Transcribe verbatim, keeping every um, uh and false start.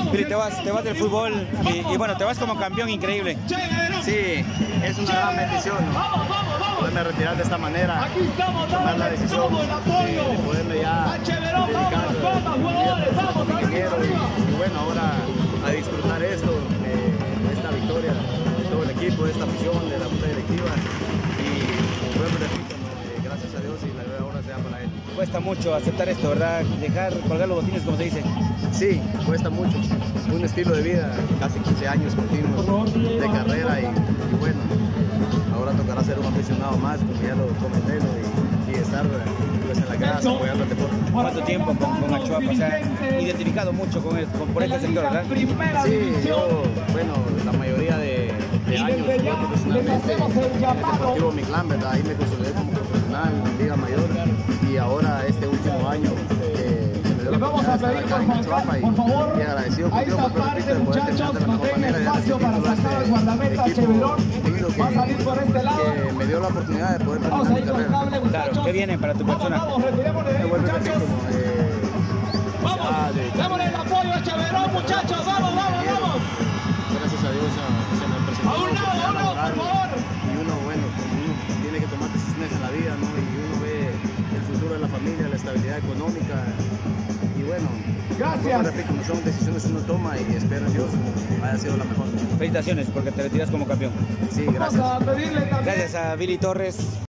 Billy, te vas, te vas del fútbol y, y bueno, te vas como campeón increíble. Sí, es una gran bendición, ¿no? Poderme retirar de esta manera, tomar la decisión de, de poderme ya dedicar a mi vida como ingeniero y, y bueno, ahora a disfrutar esto, de, de esta victoria de todo el equipo, de esta afición, de la junta directiva y vuelvo y repito, ¿no? Gracias a Dios y la gloria ahora sea para él. Cuesta mucho aceptar esto, ¿verdad? Dejar, colgar los botines, como se dice. Sí, cuesta mucho. Un estilo de vida, casi quince años continuos de carrera y, y bueno, ahora tocará ser un aficionado más, como ya lo comenté, ¿no? y, y estar pues, en la casa apoyando al deporte. ¿Cuánto tiempo con, con Achuapa? O sea, identificado mucho con, el, con por este sector, ¿verdad? Sí, yo, bueno, la mayoría de, de años jugué profesionalmente en el Deportivo Mictlán, ¿verdad? Ahí me consolidé como profesional en Liga Mayor y ahora este último año eh, me dio la oportunidad de estar acá en Achuapa y, y agradecido contigo por permitirme de poder terminar de la mejor manera y darle este título a este equipo digno que, que me dio la oportunidad de poder terminar mi carrera. Claro, ¿qué viene para tu persona? Me vuelvo a repetir como eh, Vamos, démosle el apoyo a Cheverón, muchachos, vamos, vamos, vamos. Gracias a Dios se me presentó A un lado, a un lado, por favor. Y uno, bueno, uno tiene que tomar decisiones en la vida, ¿no? Y uno ve el futuro de la familia, la estabilidad económica. Y bueno, gracias. Repito, no son decisiones que uno toma y espero en Dios haya sido la mejor. Felicitaciones porque te retiras como campeón. Sí, gracias. Vamos a pedirle también. Gracias a Billy Torres.